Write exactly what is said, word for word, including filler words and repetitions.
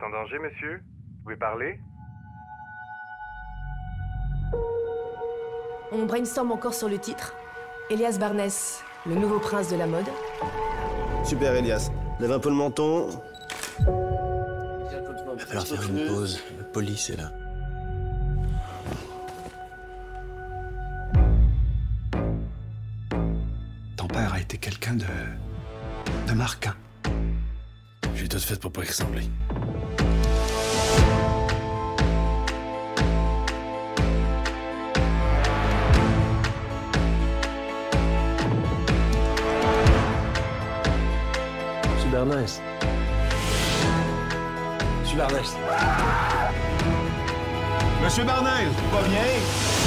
êtes en danger, monsieur? Vous pouvez parler? On brainstorm encore sur le titre. Elias Barnes, le nouveau prince de la mode. Super, Elias. Lève un peu le menton. Il va falloir faire une pause. Le police est là. Ton père a été quelqu'un de... de marquant. J'ai tout fait pour pas y ressembler. Monsieur Barnes. Monsieur Barnes. Monsieur Barnel, pas bien?